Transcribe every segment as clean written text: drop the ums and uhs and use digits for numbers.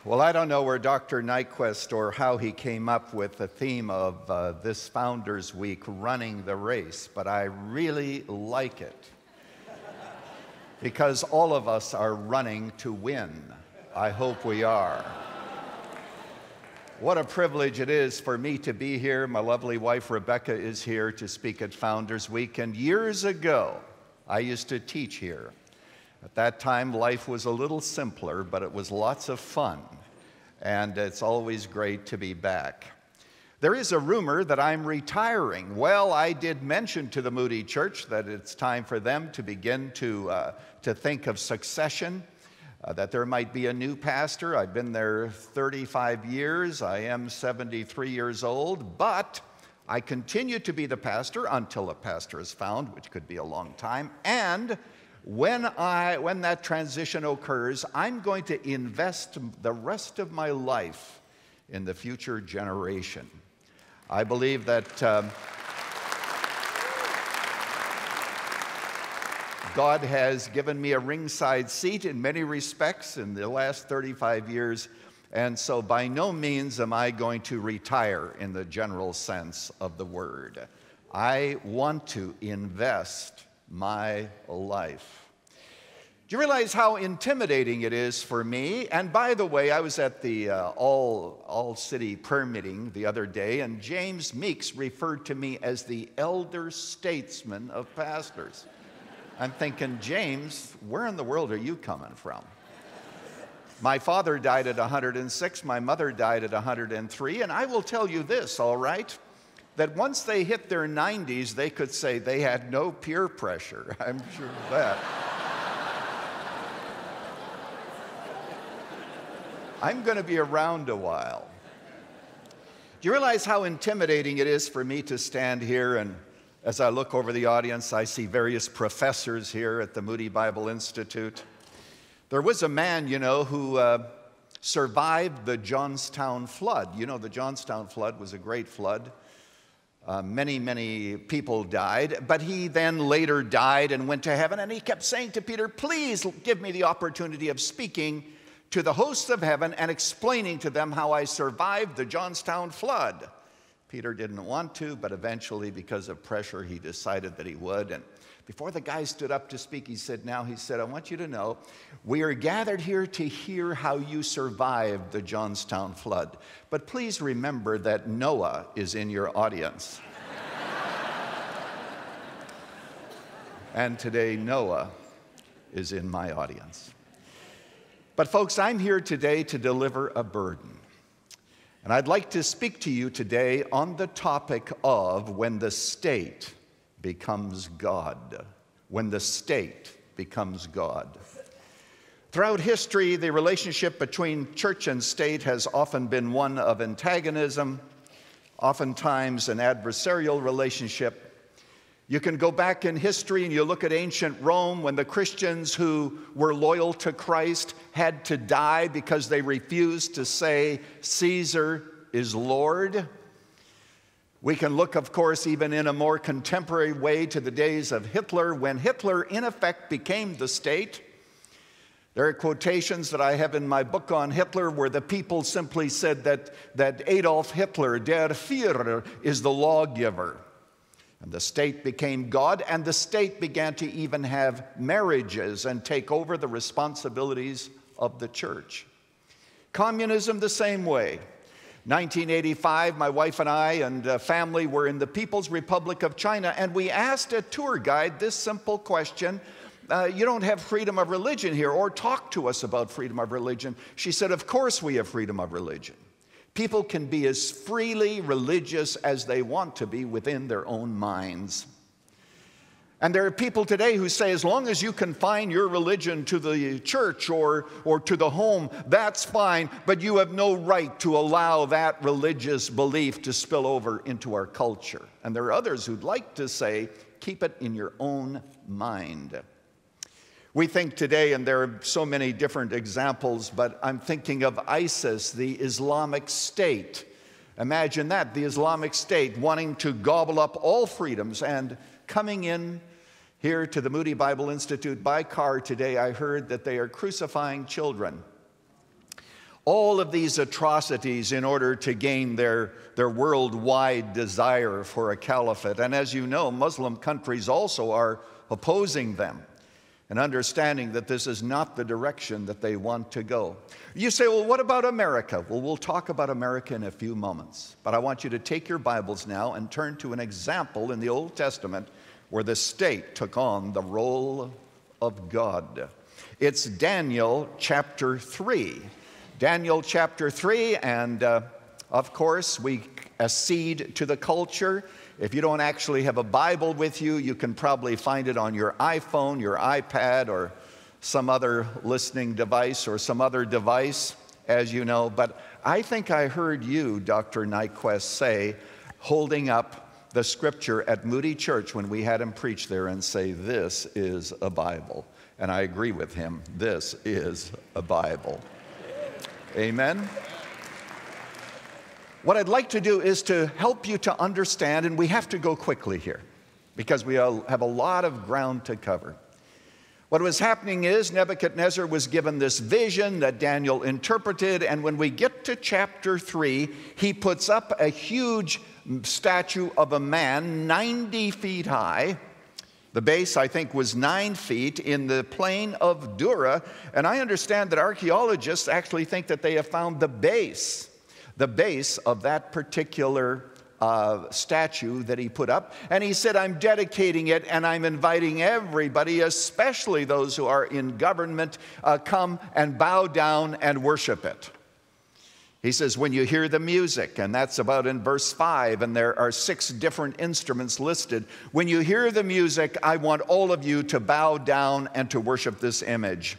Well, I don't know where Dr. Nyquist or how he came up with the theme of this Founders Week, running the race, but I really like it because all of us are running to win. I hope we are. What a privilege it is for me to be here. My lovely wife Rebecca is here to speak at Founders Week, and years ago I used to teach here. At that time, life was a little simpler, but it was lots of fun, and it's always great to be back. There is a rumor that I'm retiring. Well, I did mention to the Moody Church that it's time for them to begin to think of succession, that there might be a new pastor. I've been there 35 years. I am 73 years old, but I continue to be the pastor until a pastor is found, which could be a long time, and when that transition occurs, I'm going to invest the rest of my life in the future generation. I believe that God has given me a ringside seat in many respects in the last 35 years, and so by no means am I going to retire in the general sense of the word. I want to invest my life. Do you realize how intimidating it is for me? And by the way, I was at the all-city prayer meeting the other day, and James Meeks referred to me as the elder statesman of pastors. I'm thinking, James, where in the world are you coming from? My father died at 106, my mother died at 103, and I will tell you this, all right? That once they hit their 90s, they could say they had no peer pressure. I'm sure of that. I'm going to be around a while. Do you realize how intimidating it is for me to stand here, and as I look over the audience, I see various professors here at the Moody Bible Institute. There was a man, who survived the Johnstown flood. You know, the Johnstown flood was a great flood. Many people died, but he then later died and went to heaven, and he kept saying to Peter, please give me the opportunity of speaking to the hosts of heaven and explaining to them how I survived the Johnstown flood. Peter didn't want to, but eventually, because of pressure, he decided that he would. And before the guy stood up to speak, he said, I want you to know, we are gathered here to hear how you survived the Johnstown flood. But please remember that Noah is in your audience. And today, Noah is in my audience. But folks, I'm here today to deliver a burden. And I'd like to speak to you today on the topic of when the state becomes God. When the state becomes God. Throughout history, the relationship between church and state has often been one of antagonism, oftentimes an adversarial relationship. You can go back in history and you look at ancient Rome when the Christians who were loyal to Christ had to die because they refused to say Caesar is Lord. We can look, of course, even in a more contemporary way to the days of Hitler, when Hitler, in effect, became the state. There are quotations that I have in my book on Hitler where the people simply said that Adolf Hitler, der Führer, is the lawgiver. And the state became God, and the state began to even have marriages and take over the responsibilities of the church. Communism, the same way. 1985, my wife and I and family were in the People's Republic of China, and we asked a tour guide this simple question, you don't have freedom of religion here, or talk to us about freedom of religion. She said, of course we have freedom of religion. People can be as freely religious as they want to be within their own minds. And there are people today who say, as long as you confine your religion to the church or to the home, that's fine, but you have no right to allow that religious belief to spill over into our culture. And there are others who'd like to say, keep it in your own mind. We think today, and there are so many different examples, but I'm thinking of ISIS, the Islamic State. Imagine that, the Islamic State wanting to gobble up all freedoms, and coming in here to the Moody Bible Institute by car today, I heard that they are crucifying children. all of these atrocities in order to gain their worldwide desire for a caliphate. And as you know, Muslim countries also are opposing them and understanding that this is not the direction that they want to go. You say, well, what about America? Well, we'll talk about America in a few moments. But I want you to take your Bibles now and turn to an example in the Old Testament where the state took on the role of God. It's Daniel chapter 3. Daniel chapter 3, and of course, we accede to the culture. If you don't actually have a Bible with you, you can probably find it on your iPhone, your iPad, or some other listening device or some other device, as you know. But I think I heard you, Dr. Nyquist, say, holding up the scripture at Moody Church when we had him preach there and say, this is a Bible. And I agree with him. This is a Bible. Amen. What I'd like to do is to help you to understand, and we have to go quickly here because we have a lot of ground to cover. What was happening is Nebuchadnezzar was given this vision that Daniel interpreted, and when we get to chapter 3, he puts up a huge statue of a man 90 feet high. The base, I think, was 9 feet in the plain of Dura, and I understand that archaeologists actually think that they have found the base of that particular statue that he put up. And he said, I'm dedicating it, and I'm inviting everybody, especially those who are in government, come and bow down and worship it. He says, when you hear the music, and that's about in verse 5, and there are 6 different instruments listed. When you hear the music, I want all of you to bow down and to worship this image.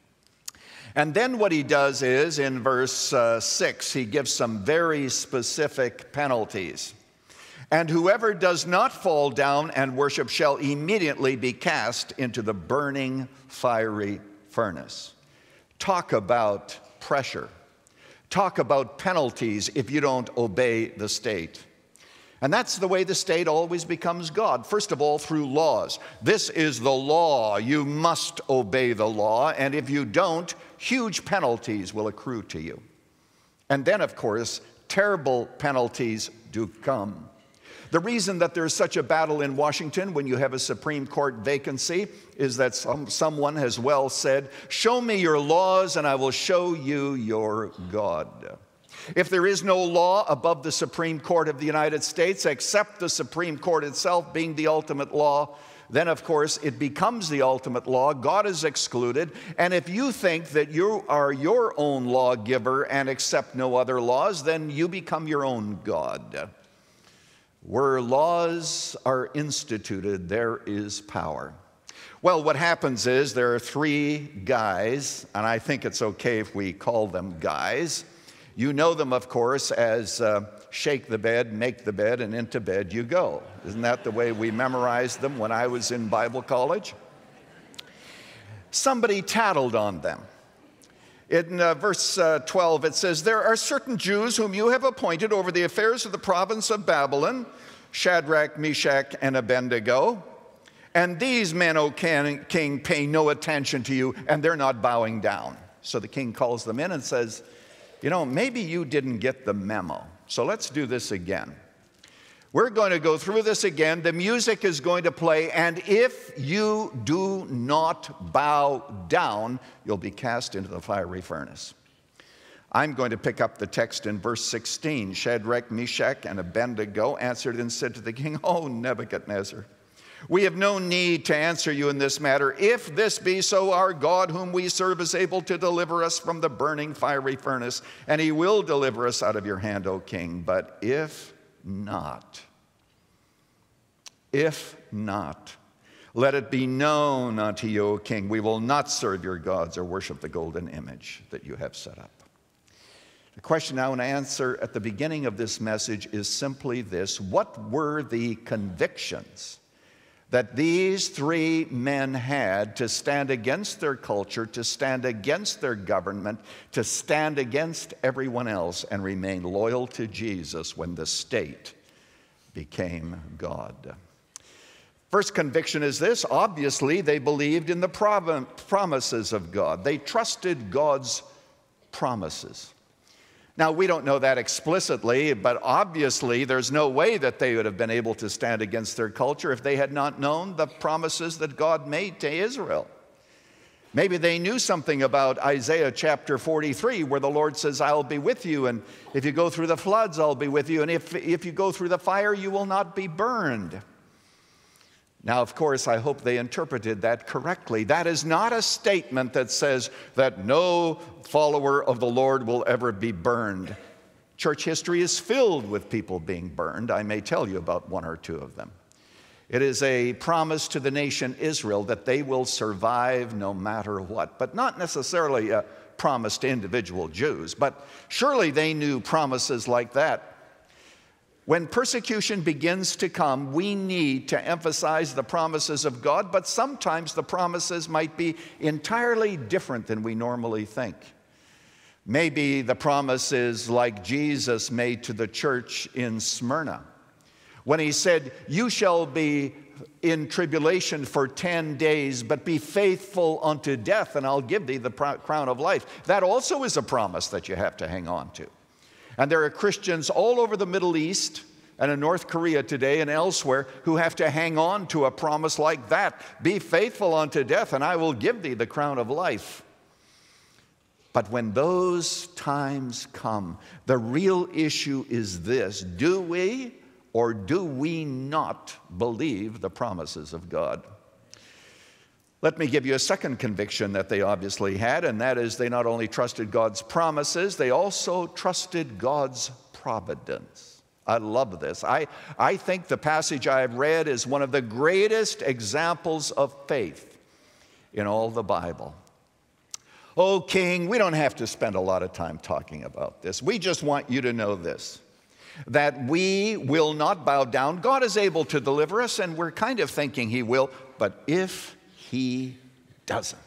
And then what he does is, in verse 6, he gives some very specific penalties. And whoever does not fall down and worship shall immediately be cast into the burning fiery furnace. Talk about pressure. Talk about penalties if you don't obey the state. And that's the way the state always becomes God. First of all, through laws. This is the law. You must obey the law. And if you don't, huge penalties will accrue to you. And then, of course, terrible penalties do come. The reason that there's such a battle in Washington when you have a Supreme Court vacancy is that someone has well said, show me your laws and I will show you your God. If there is no law above the Supreme Court of the United States, except the Supreme Court itself being the ultimate law, then of course it becomes the ultimate law. God is excluded. And if you think that you are your own lawgiver and accept no other laws, then you become your own God. Where laws are instituted, there is power. Well, what happens is there are 3 guys, and I think it's okay if we call them guys. You know them, of course, as shake the bed, make the bed, and into bed you go. Isn't that the way we memorized them when I was in Bible college? Somebody tattled on them. In verse 12, it says, there are certain Jews whom you have appointed over the affairs of the province of Babylon, Shadrach, Meshach, and Abednego. And these men, O king, pay no attention to you, and they're not bowing down. So the king calls them in and says, you know, maybe you didn't get the memo. So let's do this again. We're going to go through this again. The music is going to play, and if you do not bow down, you'll be cast into the fiery furnace. I'm going to pick up the text in verse 16. Shadrach, Meshach, and Abednego answered and said to the king, O Nebuchadnezzar, we have no need to answer you in this matter. If this be so, our God whom we serve is able to deliver us from the burning fiery furnace, and he will deliver us out of your hand, O king. But if not, let it be known unto you, O king, we will not serve your gods or worship the golden image that you have set up. The question I want to answer at the beginning of this message is simply this: what were the convictions that these 3 men had to stand against their culture, to stand against their government, to stand against everyone else and remain loyal to Jesus when the state became God? First conviction is this: obviously they believed in the promises of God. They trusted God's promises. Now, we don't know that explicitly, but obviously there's no way that they would have been able to stand against their culture if they had not known the promises that God made to Israel. Maybe they knew something about Isaiah chapter 43, where the Lord says, I'll be with you, and if you go through the floods, I'll be with you, and if you go through the fire, you will not be burned. Now, of course, I hope they interpreted that correctly. That is not a statement that says that no follower of the Lord will ever be burned. Church history is filled with people being burned. I may tell you about one or two of them. It is a promise to the nation Israel that they will survive no matter what, but not necessarily a promise to individual Jews. But surely they knew promises like that. When persecution begins to come, we need to emphasize the promises of God, but sometimes the promises might be entirely different than we normally think. Maybe the promise is like Jesus made to the church in Smyrna, when he said, you shall be in tribulation for 10 days, but be faithful unto death, and I'll give thee the crown of life. That also is a promise that you have to hang on to. And there are Christians all over the Middle East and in North Korea today and elsewhere who have to hang on to a promise like that. Be faithful unto death, and I will give thee the crown of life. But when those times come, the real issue is this: do we or do we not believe the promises of God? Let me give you a second conviction that they obviously had, and that is they not only trusted God's promises, they also trusted God's providence. I love this. I think the passage I've read is one of the greatest examples of faith in all the Bible. Oh, King, we don't have to spend a lot of time talking about this. We just want you to know this, that we will not bow down. God is able to deliver us, and we're kind of thinking he will, but if he doesn't,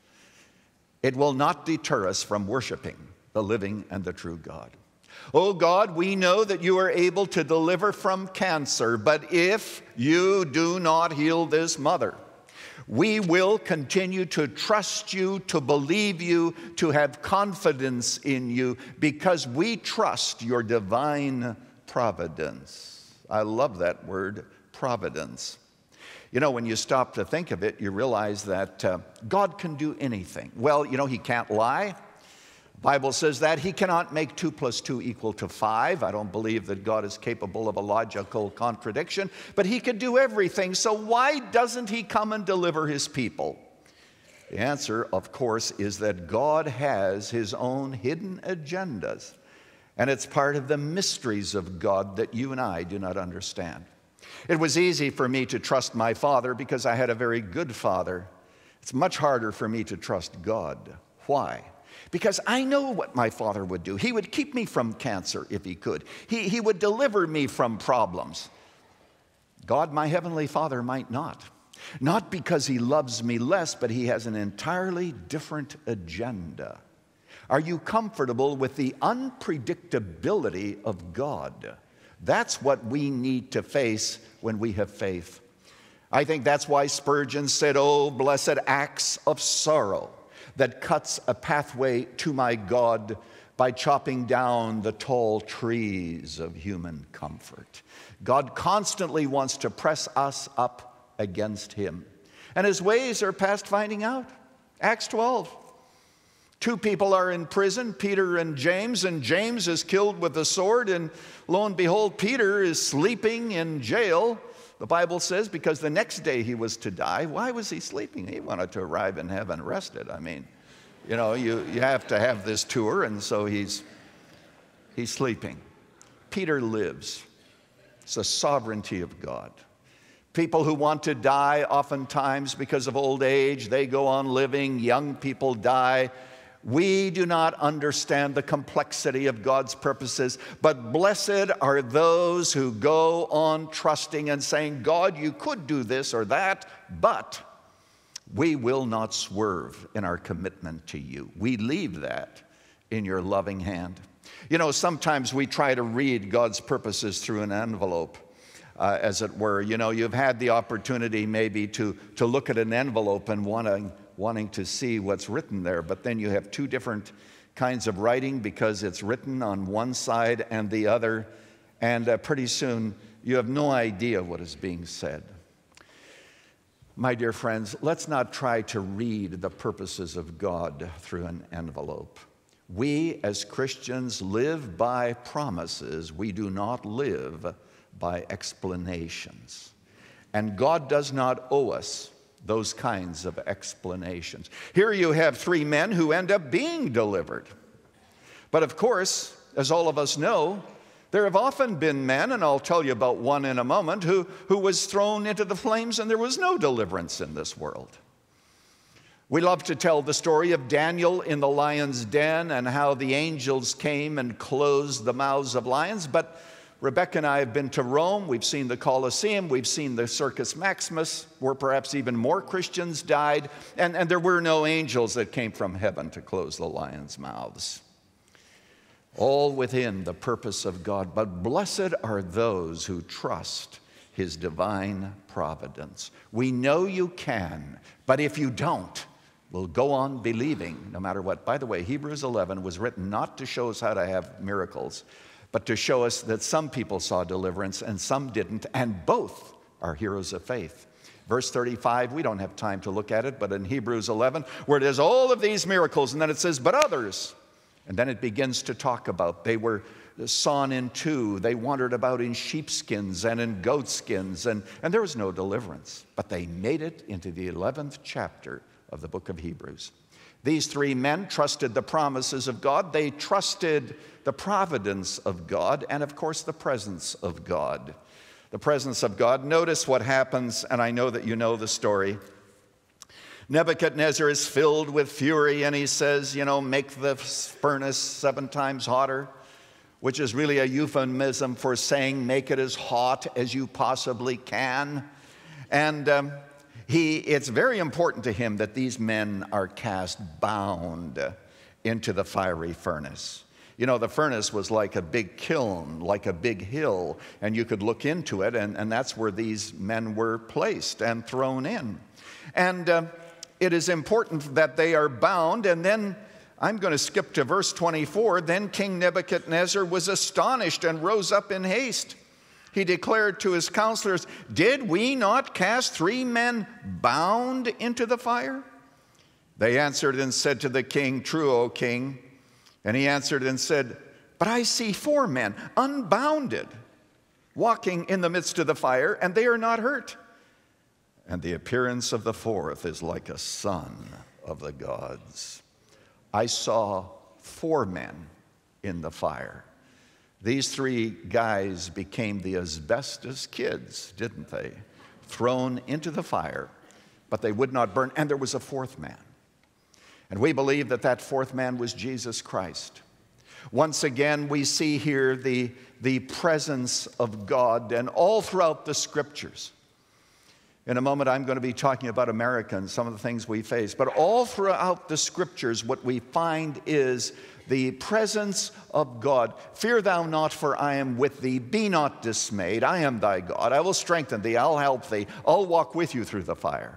it will not deter us from worshiping the living and the true God. Oh God, we know that you are able to deliver from cancer, but if you do not heal this mother, we will continue to trust you, to believe you, to have confidence in you, because we trust your divine providence. I love that word, providence. You know, when you stop to think of it, you realize that God can do anything. Well, you know, he can't lie. The Bible says that he cannot make 2 + 2 = 5. I don't believe that God is capable of a logical contradiction, but he can do everything. So why doesn't he come and deliver his people? The answer, of course, is that God has his own hidden agendas, and it's part of the mysteries of God that you and I do not understand. It was easy for me to trust my father because I had a very good father. It's much harder for me to trust God. Why? Because I know what my father would do. He would keep me from cancer if he could. He would deliver me from problems. God, my heavenly Father, might not. Not because he loves me less, but he has an entirely different agenda. Are you comfortable with the unpredictability of God? That's what we need to face when we have faith. I think that's why Spurgeon said, "Oh, blessed acts of sorrow that cuts a pathway to my God by chopping down the tall trees of human comfort." God constantly wants to press us up against him, and his ways are past finding out. Acts 12. 2 people are in prison, Peter and James is killed with a sword, and lo and behold, Peter is sleeping in jail, the Bible says, because the next day he was to die. Why was he sleeping? He wanted to arrive in heaven rested. I mean, you know, you have to have this tour, and so he's sleeping. Peter lives. It's the sovereignty of God. People who want to die oftentimes because of old age, they go on living. Young people die. We do not understand the complexity of God's purposes, but blessed are those who go on trusting and saying, God, you could do this or that, but we will not swerve in our commitment to you. We leave that in your loving hand. You know, sometimes we try to read God's purposes through an envelope, as it were. You know, you've had the opportunity maybe to look at an envelope and wanting to see what's written there, but then you have 2 different kinds of writing because it's written on one side and the other, and pretty soon you have no idea what is being said. My dear friends, let's not try to read the purposes of God through an envelope. We as Christians live by promises. We do not live by explanations. And God does not owe us those kinds of explanations. Here you have three men who end up being delivered. But of course, as all of us know, there have often been men, and I'll tell you about one in a moment, who was thrown into the flames and there was no deliverance in this world. We love to tell the story of Daniel in the lion's den and how the angels came and closed the mouths of lions, but Rebecca and I have been to Rome. We've seen the Colosseum. We've seen the Circus Maximus, where perhaps even more Christians died. And there were no angels that came from heaven to close the lions' mouths. All within the purpose of God. But blessed are those who trust His divine providence. We know you can, but if you don't, we'll go on believing no matter what. By the way, Hebrews 11 was written not to show us how to have miracles, but to show us that some people saw deliverance and some didn't, and both are heroes of faith. Verse 35, we don't have time to look at it, but in Hebrews 11, where it has all of these miracles, and then it says, but others. And then it begins to talk about they were sawn in two, they wandered about in sheepskins and in goatskins, and there was no deliverance. But they made it into the 11th chapter of the book of Hebrews. These three men trusted the promises of God. They trusted the providence of God and, of course, the presence of God. The presence of God. Notice what happens, and I know that you know the story. Nebuchadnezzar is filled with fury, and he says, make the furnace 7 times hotter, which is really a euphemism for saying make it as hot as you possibly can. And it's very important to him that these men are cast bound into the fiery furnace. The furnace was like a big kiln, like a big hill, and you could look into it, and that's where these men were placed and thrown in. And it is important that they are bound, and then I'm going to skip to verse 24. Then King Nebuchadnezzar was astonished and rose up in haste. He declared to his counselors, did we not cast 3 men bound into the fire? They answered and said to the king, true, O king. And he answered and said, but I see 4 men unbounded, walking in the midst of the fire, and they are not hurt. And the appearance of the 4th is like a son of the gods. I saw 4 men in the fire. These 3 guys became the asbestos kids, didn't they? Thrown into the fire, but they would not burn. And there was a 4th man. And we believe that that 4th man was Jesus Christ. Once again, we see here the presence of God, and all throughout the Scriptures. In a moment, I'm going to be talking about America and some of the things we face. But all throughout the Scriptures, what we find is the presence of God. Fear thou not, for I am with thee. Be not dismayed. I am thy God. I will strengthen thee. I'll help thee. I'll walk with you through the fire.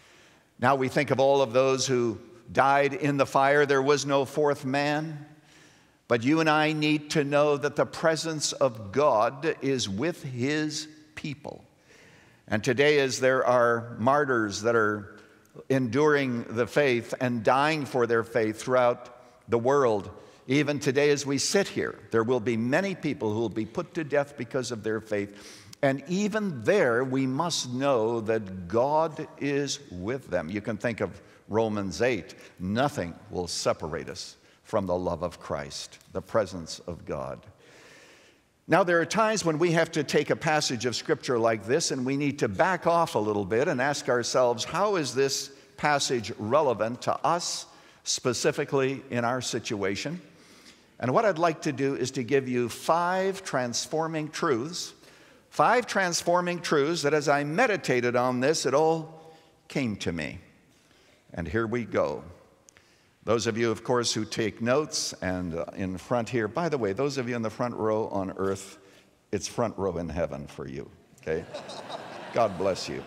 Now we think of all of those who died in the fire. There was no 4th man. But you and I need to know that the presence of God is with His people. And today, as there are martyrs that are enduring the faith and dying for their faith throughout the world, even today as we sit here, there will be many people who will be put to death because of their faith. And even there, we must know that God is with them. You can think of Romans 8. Nothing will separate us from the love of Christ, the presence of God. Now, there are times when we have to take a passage of Scripture like this and we need to back off a little bit and ask ourselves, how is this passage relevant to us, specifically in our situation? And what I'd like to do is to give you 5 transforming truths, 5 transforming truths that as I meditated on this, it all came to me. And here we go. Those of you, of course, who take notes, and in front here, by the way, those of you in the front row on earth, it's front row in heaven for you, okay? God bless you.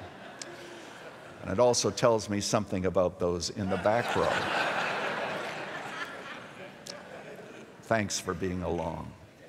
And it also tells me something about those in the back row. Thanks for being along.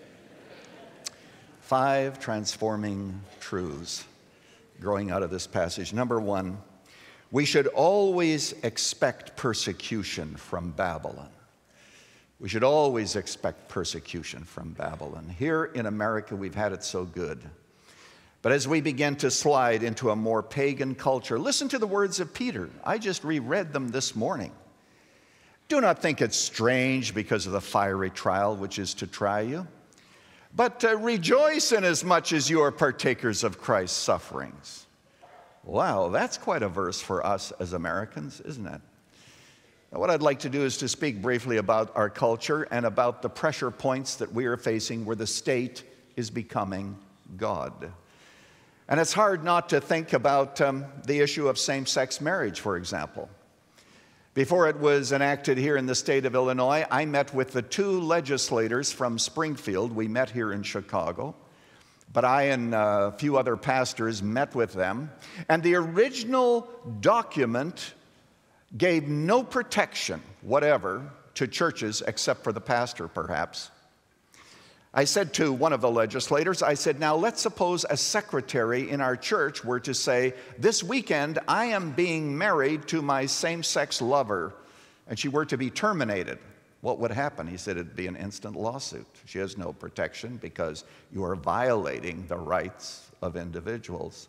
5 transforming truths growing out of this passage. Number 1, we should always expect persecution from Babylon. We should always expect persecution from Babylon. Here in America, we've had it so good. But as we begin to slide into a more pagan culture, listen to the words of Peter. I just reread them this morning. Do not think it strange because of the fiery trial which is to try you, but rejoice inasmuch as you are partakers of Christ's sufferings. Wow, that's quite a verse for us as Americans, isn't it? Now, what I'd like to do is to speak briefly about our culture and about the pressure points that we are facing where the state is becoming God. And it's hard not to think about the issue of same-sex marriage, for example. Before it was enacted here in the state of Illinois, I met with the 2 legislators from Springfield. We met here in Chicago. But I and a few other pastors met with them. And the original document gave no protection whatever to churches except for the pastor, perhaps. I said to one of the legislators, I said, now let's suppose a secretary in our church were to say, this weekend I am being married to my same-sex lover, and she were to be terminated. What would happen? He said it'd be an instant lawsuit. She has no protection because you are violating the rights of individuals.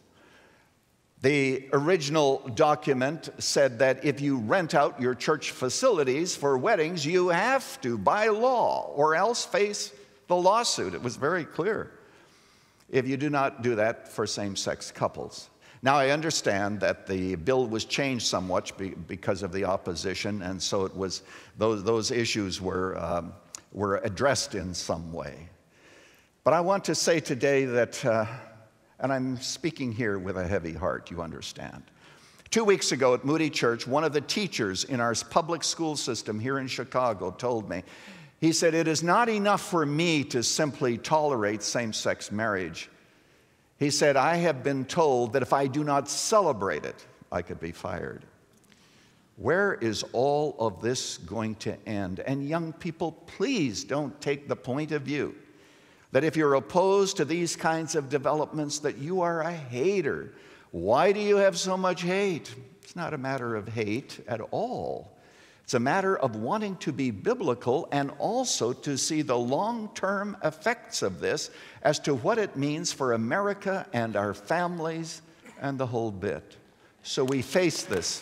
The original document said that if you rent out your church facilities for weddings, you have to, by law, or else face the lawsuit. It was very clear if you do not do that for same-sex couples. Now, I understand that the bill was changed somewhat because of the opposition, and so it was those issues were addressed in some way. But I want to say today that, and I'm speaking here with a heavy heart, you understand. 2 weeks ago at Moody Church, one of the teachers in our public school system here in Chicago told me, he said, it is not enough for me to simply tolerate same-sex marriage. He said, I have been told that if I do not celebrate it, I could be fired. Where is all of this going to end? And young people, please don't take the point of view that if you're opposed to these kinds of developments, that you are a hater. Why do you have so much hate? It's not a matter of hate at all. It's a matter of wanting to be biblical and also to see the long-term effects of this as to what it means for America and our families and the whole bit. So we face this.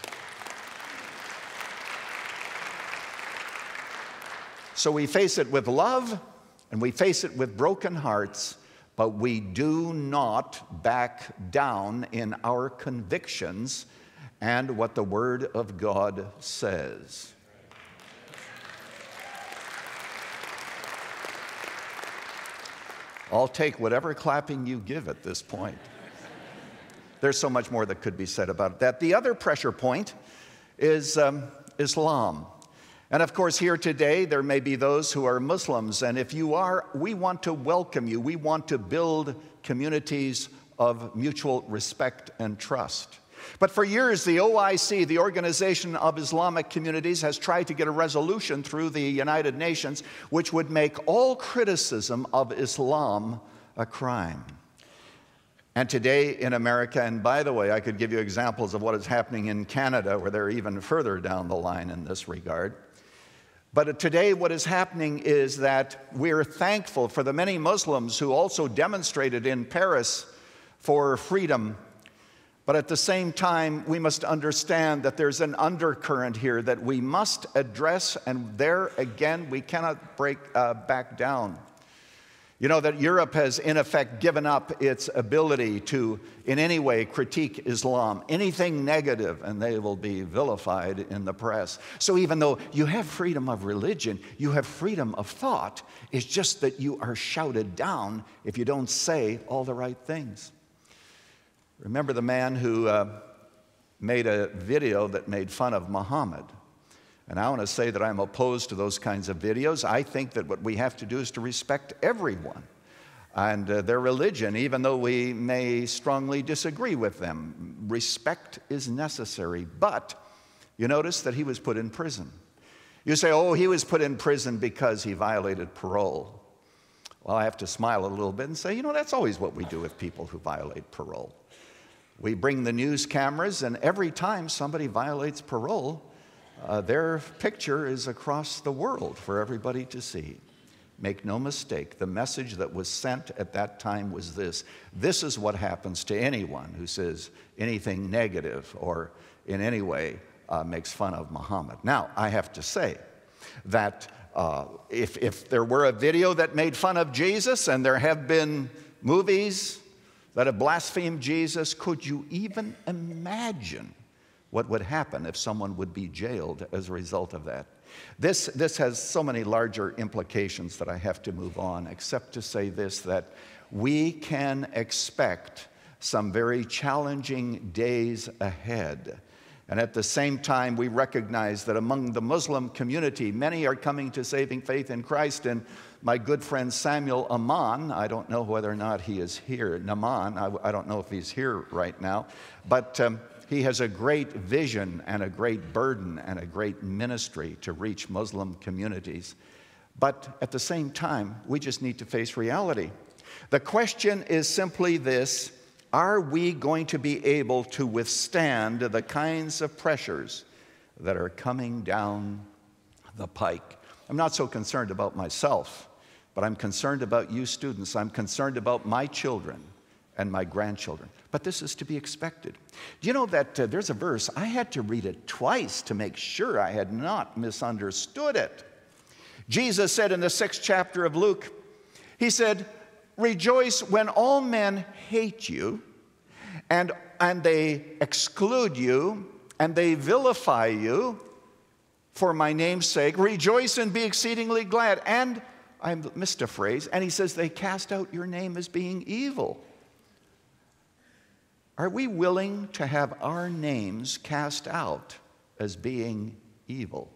So we face it with love and we face it with broken hearts, but we do not back down in our convictions and what the Word of God says. I'll take whatever clapping you give at this point. There's so much more that could be said about that. The other pressure point is Islam. And of course, here today, there may be those who are Muslims. And if you are, we want to welcome you. We want to build communities of mutual respect and trust. But for years, the OIC, the Organization of Islamic Communities, has tried to get a resolution through the United Nations which would make all criticism of Islam a crime. And today in America, and by the way, I could give you examples of what is happening in Canada, where they're even further down the line in this regard. But today what is happening is that we're thankful for the many Muslims who also demonstrated in Paris for freedom. But at the same time, we must understand that there's an undercurrent here that we must address, and there again, we cannot back down. You know that Europe has in effect given up its ability to in any way critique Islam, anything negative, and they will be vilified in the press. So even though you have freedom of religion, you have freedom of thought, it's just that you are shouted down if you don't say all the right things. Remember the man who made a video that made fun of Muhammad. And I want to say that I'm opposed to those kinds of videos. I think that what we have to do is to respect everyone and their religion, even though we may strongly disagree with them. Respect is necessary. But you notice that he was put in prison. You say, oh, he was put in prison because he violated parole. Well, I have to smile a little bit and say, you know, that's always what we do with people who violate parole. We bring the news cameras, and every time somebody violates parole, their picture is across the world for everybody to see. Make no mistake, the message that was sent at that time was this. This is what happens to anyone who says anything negative or in any way makes fun of Muhammad. Now, I have to say that if there were a video that made fun of Jesus, and there have been movies that have blasphemed Jesus, could you even imagine what would happen if someone would be jailed as a result of that? This has so many larger implications that I have to move on, except to say this, that we can expect some very challenging days ahead. And at the same time, we recognize that among the Muslim community, many are coming to saving faith in Christ. And my good friend Samuel Aman, I don't know whether or not he is here, Naman, I don't know if he's here right now, but he has a great vision and a great burden and a great ministry to reach Muslim communities. But at the same time, we just need to face reality. The question is simply this: are we going to be able to withstand the kinds of pressures that are coming down the pike? I'm not so concerned about myself, but I'm concerned about you students. I'm concerned about my children and my grandchildren. But this is to be expected. Do you know that there's a verse, I had to read it twice to make sure I had not misunderstood it. Jesus said in the 6th chapter of Luke, he said, rejoice when all men hate you, and they exclude you, and they vilify you for my name's sake. Rejoice and be exceedingly glad. And I missed a phrase, and he says they cast out your name as being evil. Are we willing to have our names cast out as being evil?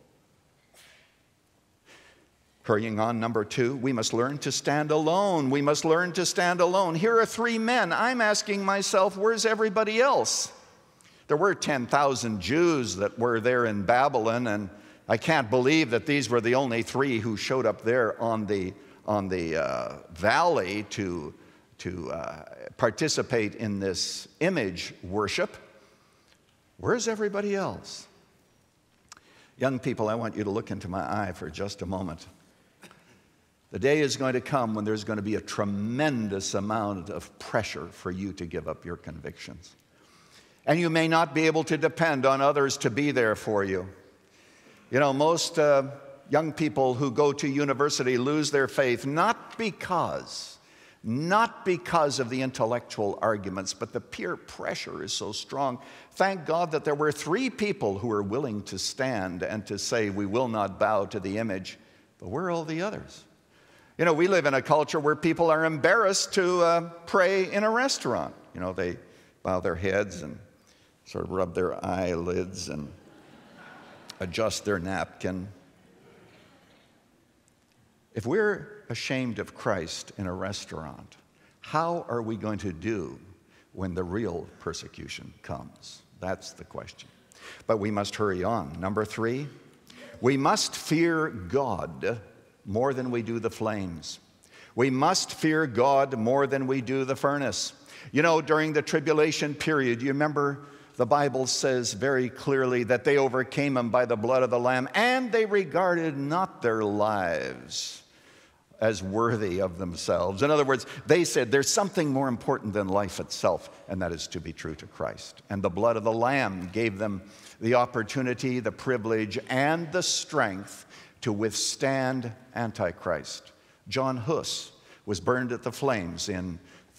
Hurrying on, number 2, we must learn to stand alone. We must learn to stand alone. Here are 3 men. I'm asking myself, where's everybody else? There were 10,000 Jews that were there in Babylon, and I can't believe that these were the only 3 who showed up there on the valley to participate in this image worship. Where's everybody else? Young people, I want you to look into my eye for just a moment. The day is going to come when there's going to be a tremendous amount of pressure for you to give up your convictions. And you may not be able to depend on others to be there for you. You know, most young people who go to university lose their faith not because of the intellectual arguments, but the peer pressure is so strong. Thank God that there were 3 people who were willing to stand and to say, we will not bow to the image. But where are all the others? You know, we live in a culture where people are embarrassed to pray in a restaurant. You know, they bow their heads and sort of rub their eyelids and adjust their napkin. If we're ashamed of Christ in a restaurant, how are we going to do when the real persecution comes? That's the question. But we must hurry on. Number 3, we must fear God more than we do the flames. We must fear God more than we do the furnace. You know, during the tribulation period, you remember the Bible says very clearly that they overcame him by the blood of the Lamb, and they regarded not their lives as worthy of themselves. In other words, they said there's something more important than life itself, and that is to be true to Christ. And the blood of the Lamb gave them the opportunity, the privilege, and the strength to withstand Antichrist. John Hus was burned at the flames in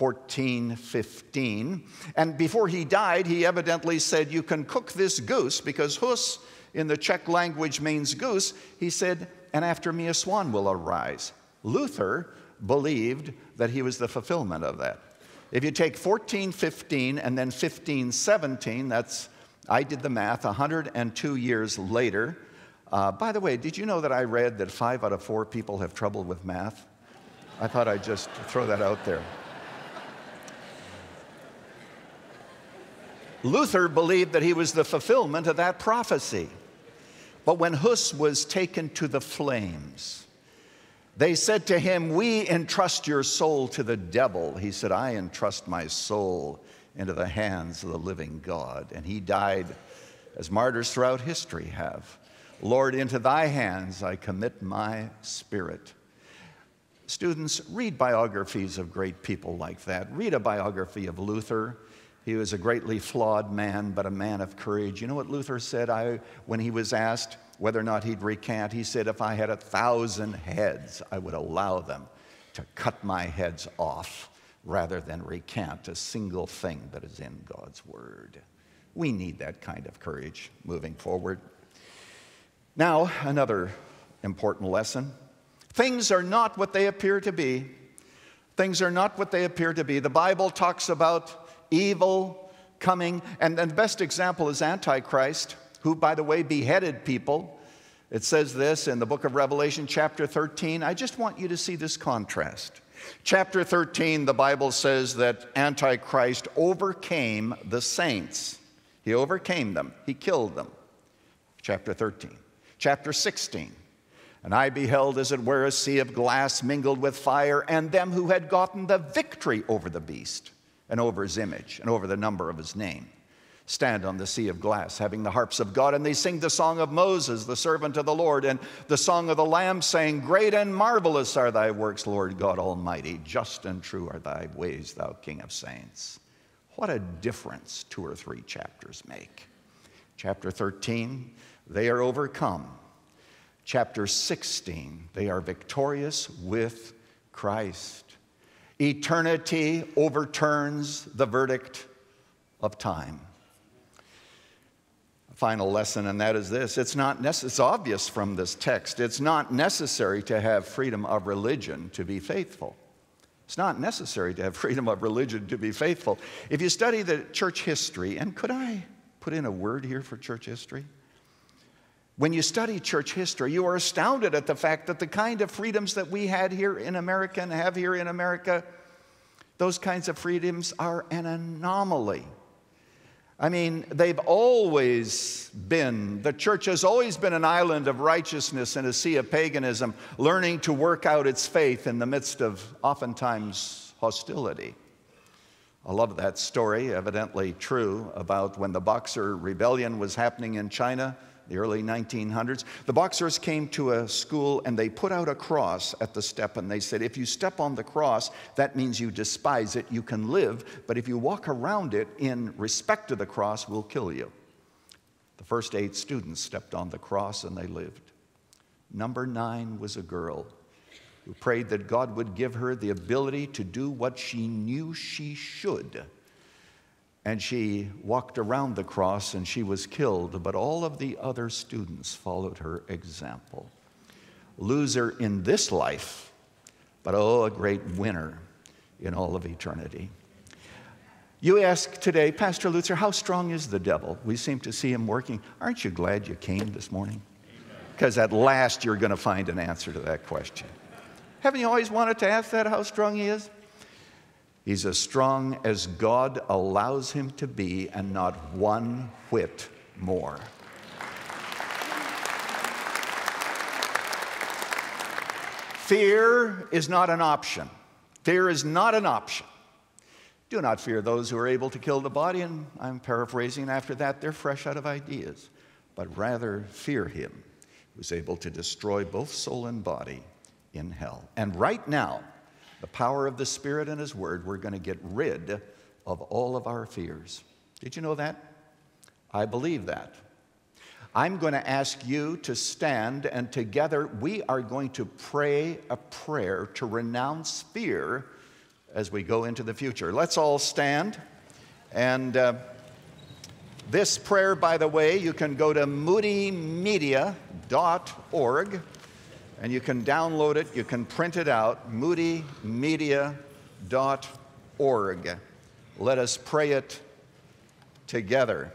1415. And before he died, he evidently said, you can cook this goose, because Hus in the Czech language means goose. He said, and after me a swan will arise. Luther believed that he was the fulfillment of that. If you take 1415 and then 1517, that's, I did the math, 102 years later. By the way, did you know that I read that 5 out of 4 people have trouble with math? I thought I'd just throw that out there. Luther believed that he was the fulfillment of that prophecy. But when Hus was taken to the flames, they said to him, "We entrust your soul to the devil." He said, "I entrust my soul into the hands of the living God." And he died, as martyrs throughout history have. "Lord, into thy hands I commit my spirit." Students, read biographies of great people like that. Read a biography of Luther. He was a greatly flawed man, but a man of courage. You know what Luther said when he was asked whether or not he'd recant? He said, "If I had 1,000 heads, I would allow them to cut my heads off rather than recant a single thing that is in God's word." We need that kind of courage moving forward. Now, another important lesson. Things are not what they appear to be. Things are not what they appear to be. The Bible talks about evil coming, and the best example is Antichrist, who, by the way, beheaded people. It says this in the book of Revelation, chapter 13. I just want you to see this contrast. Chapter 13, the Bible says that Antichrist overcame the saints. He overcame them. He killed them. Chapter 13. Chapter 16. "And I beheld, as it were, a sea of glass mingled with fire, and them who had gotten the victory over the beast, and over his image, and over the number of his name, stand on the sea of glass, having the harps of God, and they sing the song of Moses, the servant of the Lord, and the song of the Lamb, saying, Great and marvelous are thy works, Lord God Almighty. Just and true are thy ways, thou King of saints." What a difference 2 or 3 chapters make. Chapter 13, they are overcome. Chapter 16, they are victorious with Christ. Eternity overturns the verdict of time. A final lesson, and that is this. It's obvious from this text. It's not necessary to have freedom of religion to be faithful. It's not necessary to have freedom of religion to be faithful. If you study the church history, and could I put in a word here for church history? When you study church history, you are astounded at the fact that the kind of freedoms that we had here in America and have here in America, those kinds of freedoms are an anomaly. I mean, the church has always been an island of righteousness in a sea of paganism, learning to work out its faith in the midst of oftentimes hostility. I love that story, evidently true, about when the Boxer Rebellion was happening in China, the early 1900s. The Boxers came to a school and they put out a cross at the step, and they said, if you step on the cross, that means you despise it. You can live, but if you walk around it in respect to the cross, we'll kill you. The first 8 students stepped on the cross and they lived. Number 9 was a girl who prayed that God would give her the ability to do what she knew she should. And she walked around the cross and she was killed, but all of the other students followed her example. Loser in this life, but a great winner in all of eternity. You ask today, Pastor Lutzer, how strong is the devil? We seem to see him working. Aren't you glad you came this morning? Because at last you're going to find an answer to that question. Haven't you always wanted to ask that, how strong he is? He's as strong as God allows him to be, and not one whit more. Fear is not an option. Fear is not an option. Do not fear those who are able to kill the body, and I'm paraphrasing after that, they're fresh out of ideas, but rather fear him who's able to destroy both soul and body in hell. And right now, the power of the Spirit and His Word, we're going to get rid of all of our fears. Did you know that? I believe that. I'm going to ask you to stand, and together we are going to pray a prayer to renounce fear as we go into the future. Let's all stand. And this prayer, by the way, you can go to moodymedia.org. And you can download it, you can print it out, moodymedia.org. Let us pray it together.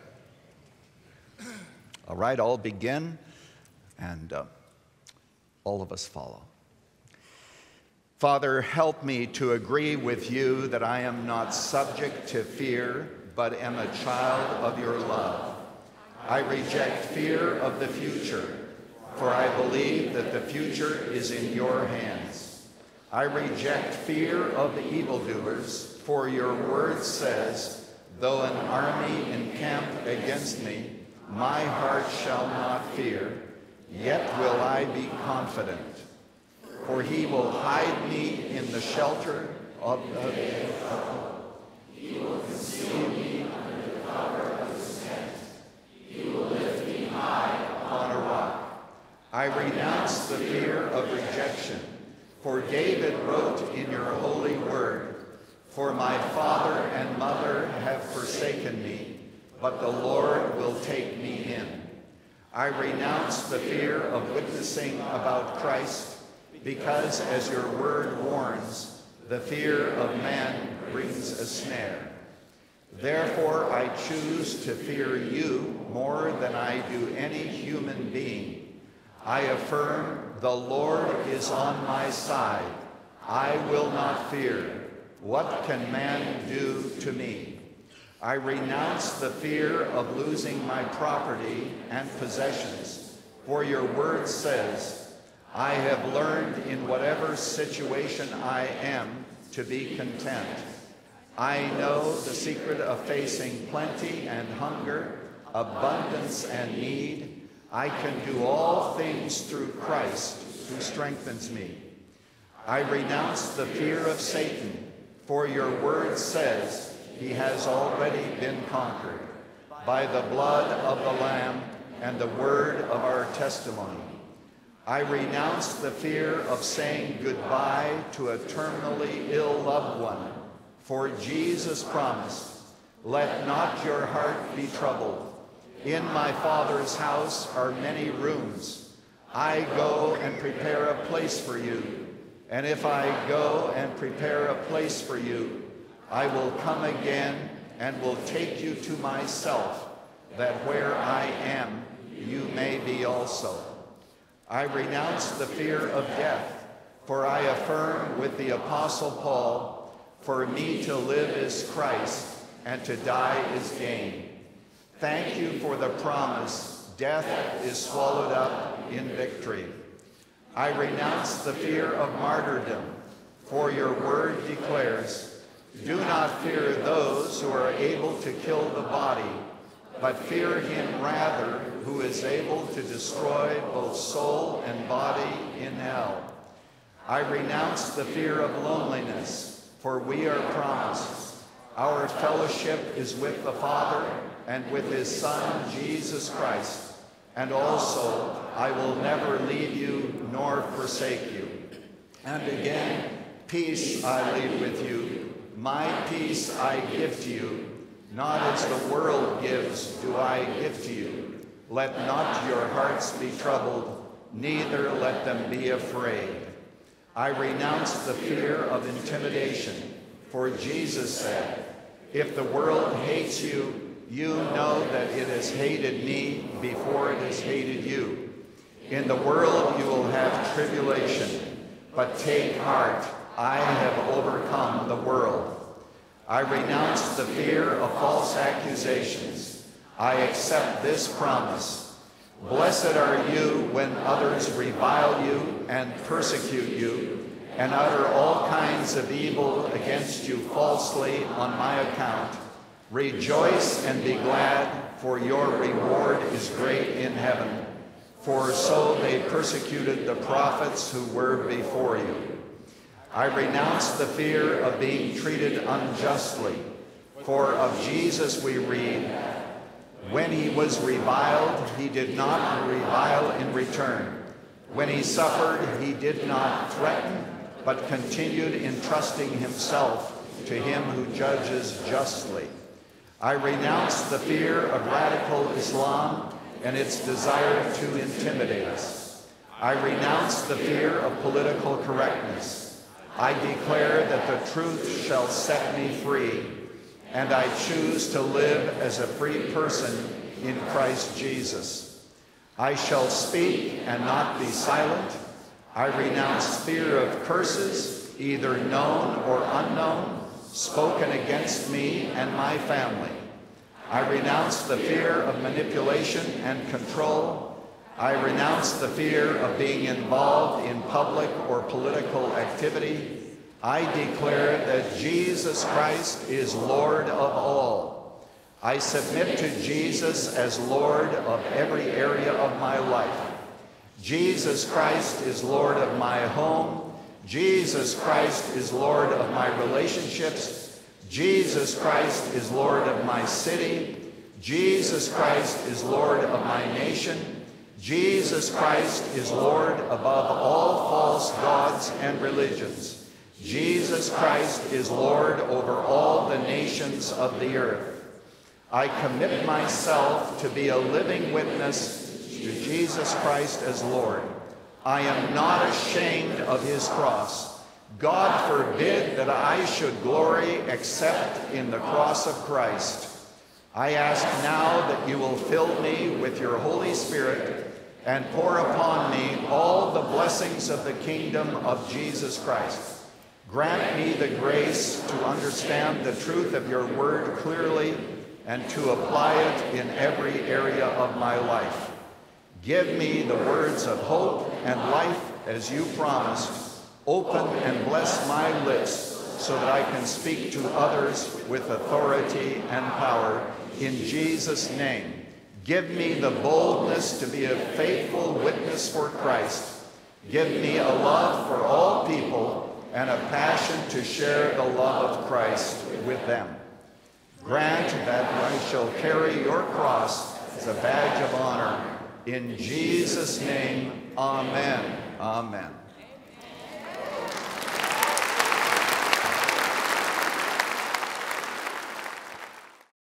All right, I'll begin, and all of us follow. Father, help me to agree with you that I am not subject to fear, but am a child of your love. I reject fear of the future, for I believe that the future is in your hands. I reject fear of the evildoers, for your word says, though an army encamp against me, my heart shall not fear, yet will I be confident. For he will hide me in the shelter of he will conceal me under the cover of his tent. He will lift me high upon a rock. I renounce the fear of rejection, for David wrote in your holy word, for my father and mother have forsaken me, but the Lord will take me in. I renounce the fear of witnessing about Christ, because as your word warns, the fear of man brings a snare. Therefore, I choose to fear you more than I do any human being. I affirm the Lord is on my side. I will not fear. What can man do to me? I renounce the fear of losing my property and possessions, for your word says, I have learned in whatever situation I am to be content. I know the secret of facing plenty and hunger, abundance and need. I can do all things through Christ who strengthens me. I renounce the fear of Satan, for your word says he has already been conquered by the blood of the Lamb and the word of our testimony. I renounce the fear of saying goodbye to a terminally ill loved one, for Jesus promised, let not your heart be troubled. In my Father's house are many rooms. I go and prepare a place for you. And if I go and prepare a place for you, I will come again and will take you to myself, that where I am, you may be also. I renounce the fear of death, for I affirm with the Apostle Paul, for me to live is Christ, and to die is gain. Thank you for the promise, death is swallowed up in victory. I renounce the fear of martyrdom, for your word declares, do not fear those who are able to kill the body, but fear him rather who is able to destroy both soul and body in hell. I renounce the fear of loneliness, for we are promised. Our fellowship is with the Father and with his Son, Jesus Christ. And also, I will never leave you nor forsake you. And again, peace I leave with you. My peace I give to you. Not as the world gives do I give to you. Let not your hearts be troubled, neither let them be afraid. I renounce the fear of intimidation, for Jesus said, if the world hates you, you know that it has hated me before it has hated you. In the world you will have tribulation, but take heart, I have overcome the world. I renounce the fear of false accusations. I accept this promise. Blessed are you when others revile you and persecute you, and utter all kinds of evil against you falsely on my account. Rejoice and be glad, for your reward is great in heaven. For so they persecuted the prophets who were before you. I renounce the fear of being treated unjustly, for of Jesus we read, when he was reviled, he did not revile in return. When he suffered, he did not threaten, but continued entrusting himself to him who judges justly. I renounce the fear of radical Islam and its desire to intimidate us. I renounce the fear of political correctness. I declare that the truth shall set me free, and I choose to live as a free person in Christ Jesus. I shall speak and not be silent. I renounce fear of curses, either known or unknown, spoken against me and my family. I renounce the fear of manipulation and control. I renounce the fear of being involved in public or political activity. I declare that Jesus Christ is Lord of all. I submit to Jesus as Lord of every area of my life. Jesus Christ is Lord of my home. Jesus Christ is Lord of my relationships. Jesus Christ is Lord of my city. Jesus Christ is Lord of my nation. Jesus Christ is Lord above all false gods and religions. Jesus Christ is Lord over all the nations of the earth. I commit myself to be a living witness to Jesus Christ as Lord. I am not ashamed of his cross. God forbid that I should glory except in the cross of Christ. I ask now that you will fill me with your Holy Spirit and pour upon me all the blessings of the kingdom of Jesus Christ. Grant me the grace to understand the truth of your word clearly and to apply it in every area of my life. Give me the words of hope and life as you promised. Open and bless my lips so that I can speak to others with authority and power. In Jesus' name, give me the boldness to be a faithful witness for Christ. Give me a love for all people and a passion to share the love of Christ with them. Grant that I shall carry your cross as a badge of honor. In Jesus' name, amen. Amen.